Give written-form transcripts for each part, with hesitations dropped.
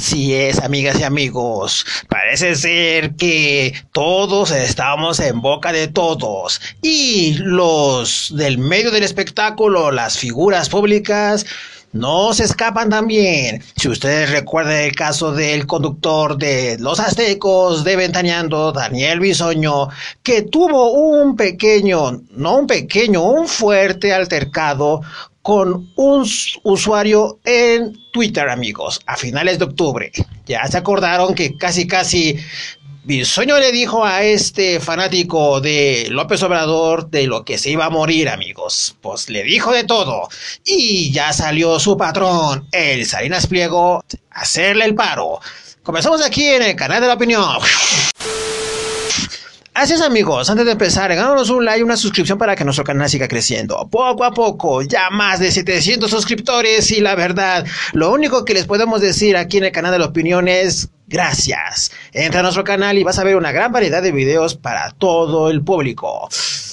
Así es, amigas y amigos. Parece ser que todos estamos en boca de todos. Y los del medio del espectáculo, las figuras públicas, no se escapan también. Si ustedes recuerdan el caso del conductor de Los Aztecos de Ventaneando, Daniel Bisoño, que tuvo un fuerte altercado con un usuario en Twitter, amigos, a finales de octubre. Ya se acordaron que casi Bisoño le dijo a este fanático de López Obrador de lo que se iba a morir, amigos. Pues le dijo de todo. Y ya salió su patrón, el Salinas Pliego, a hacerle el paro. Comenzamos aquí en el canal de la opinión. Así es, amigos, antes de empezar, regálanos un like y una suscripción para que nuestro canal siga creciendo. Poco a poco, ya más de 700 suscriptores y la verdad, lo único que les podemos decir aquí en el canal de la opinión es gracias. Entra a nuestro canal y vas a ver una gran variedad de videos para todo el público.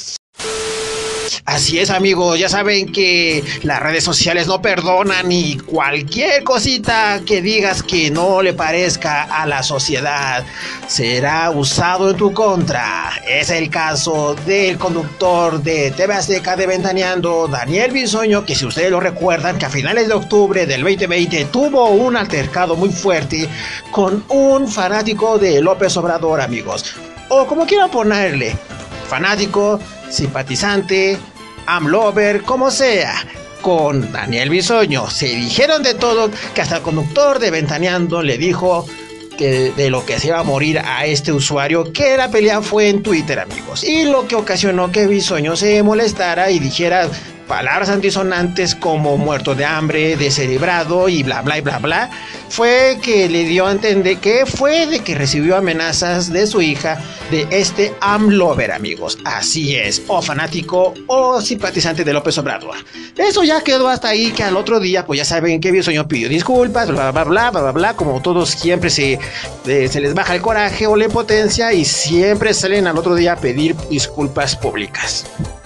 Así es, amigos, ya saben que las redes sociales no perdonan y cualquier cosita que digas que no le parezca a la sociedad será usado en tu contra. Es el caso del conductor de TV Azteca de Ventaneando, Daniel Bisoño, que si ustedes lo recuerdan, que a finales de octubre del 2020 tuvo un altercado muy fuerte con un fanático de López Obrador, amigos. O como quieran ponerle, fanático, simpatizante, amlover, como sea, con Daniel Bisoño. Se dijeron de todo, que hasta el conductor de Ventaneando le dijo que de lo que se iba a morir a este usuario, que la pelea fue en Twitter, amigos. Y lo que ocasionó que Bisoño se molestara y dijera palabras antisonantes como muerto de hambre, descerebrado y bla bla y bla bla, fue que le dio a entender que fue de que recibió amenazas de su hija, de este amlover, amigos. Así es, o fanático o simpatizante de López Obrador. Eso ya quedó hasta ahí, que al otro día, pues ya saben que Bisoño pidió disculpas, bla bla bla bla bla bla, como todos siempre se les baja el coraje o la impotencia y siempre salen al otro día a pedir disculpas públicas.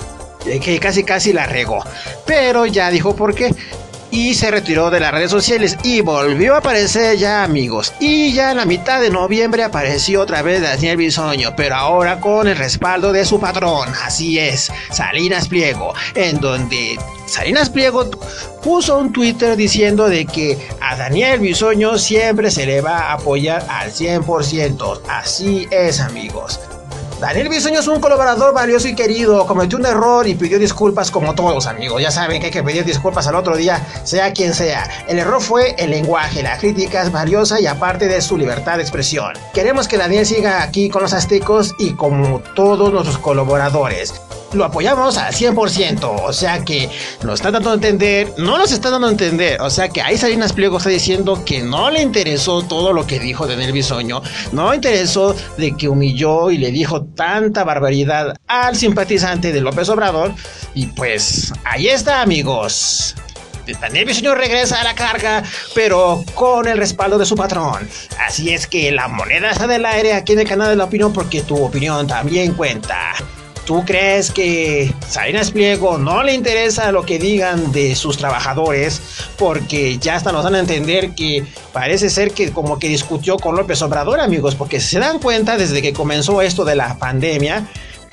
Que casi la regó, pero ya dijo por qué y se retiró de las redes sociales y volvió a aparecer ya, amigos, y ya en la mitad de noviembre apareció otra vez Daniel Bisoño, pero ahora con el respaldo de su patrón. Así es, Salinas Pliego, en donde Salinas Pliego puso un Twitter diciendo de que a Daniel Bisoño siempre se le va a apoyar al 100%. Así es, amigos. Daniel Bisoño es un colaborador valioso y querido, cometió un error y pidió disculpas como todos, amigos. Ya saben que hay que pedir disculpas al otro día, sea quien sea. El error fue el lenguaje, la crítica es valiosa y aparte de su libertad de expresión. Queremos que Daniel siga aquí con los aztecos y como todos nuestros colaboradores. Lo apoyamos al 100%, o sea que nos está dando a entender, no nos está dando a entender, o sea que ahí Salinas Pliego está diciendo que no le interesó todo lo que dijo Daniel Bisoño, no le interesó de que humilló y le dijo tanta barbaridad al simpatizante de López Obrador, y pues ahí está, amigos. Daniel Bisoño regresa a la carga, pero con el respaldo de su patrón. Así es que la moneda está del aire aquí en el canal de la opinión, porque tu opinión también cuenta. ¿Tú crees que Salinas Pliego no le interesa lo que digan de sus trabajadores? Porque ya hasta nos dan a entender que parece ser que como que discutió con López Obrador, amigos, porque si se dan cuenta, desde que comenzó esto de la pandemia,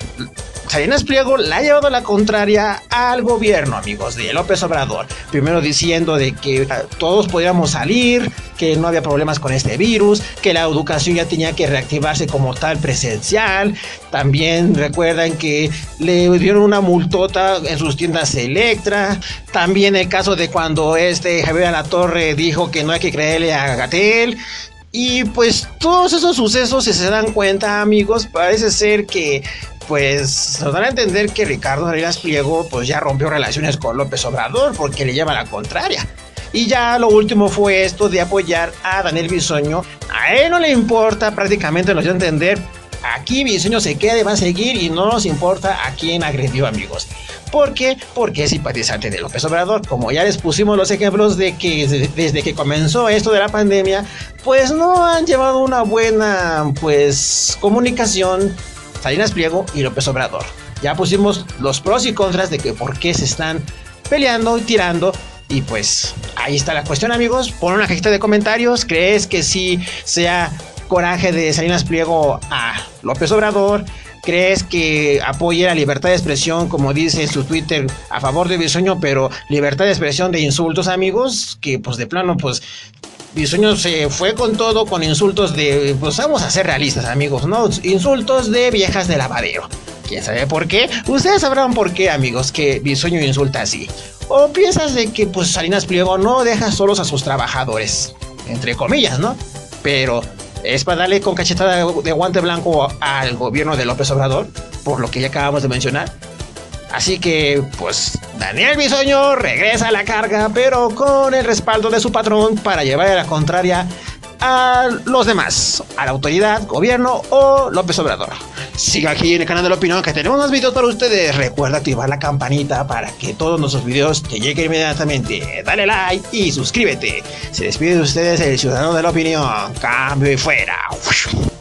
Salinas Pliego le ha llevado la contraria al gobierno, amigos, de López Obrador. Primero diciendo de que todos podíamos salir, que no había problemas con este virus, que la educación ya tenía que reactivarse como tal presencial. También recuerdan que le dieron una multota en sus tiendas Electra. También el caso de cuando Javier Alatorre dijo que no hay que creerle a Gatell. Y pues todos esos sucesos, si se dan cuenta, amigos, parece ser que pues nos dan a entender que Ricardo Salinas Pliego pues ya rompió relaciones con López Obrador porque le lleva la contraria. Y ya lo último fue esto de apoyar a Daniel Bisoño. A él no le importa, prácticamente nos dio a entender, aquí Bisoño se queda y va a seguir y no nos importa a quién agredió, amigos. ¿Por qué? Porque es simpatizante de López Obrador. Como ya les pusimos los ejemplos de que desde que comenzó esto de la pandemia, pues no han llevado una buena pues comunicación Salinas Pliego y López Obrador. Ya pusimos los pros y contras de que por qué se están peleando y tirando Y pues ahí está la cuestión, amigos. Pon una cajita de comentarios. ¿Crees que sí sea coraje de Salinas Pliego a López Obrador? ¿Crees que apoye la libertad de expresión, como dice en su Twitter, a favor de Bisoño, pero libertad de expresión de insultos, amigos? Que pues de plano, pues Bisoño se fue con todo, con insultos de, pues vamos a ser realistas, amigos, ¿no? Insultos de viejas de lavadero. ¿Quién sabe por qué? Ustedes sabrán por qué, amigos, que Bisoño insulta así. ¿O piensas de que pues Salinas Pliego no deja solos a sus trabajadores? Entre comillas, ¿no? Pero es para darle con cachetada de guante blanco al gobierno de López Obrador, por lo que ya acabamos de mencionar. Así que, pues, Daniel Bisoño regresa a la carga, pero con el respaldo de su patrón para llevar a la contraria a los demás, a la autoridad, gobierno o López Obrador. Siga aquí en el canal de La Opinión, que tenemos más videos para ustedes. Recuerda activar la campanita para que todos nuestros videos te lleguen inmediatamente. Dale like y suscríbete. Se despide de ustedes el ciudadano de La Opinión. Cambio y fuera.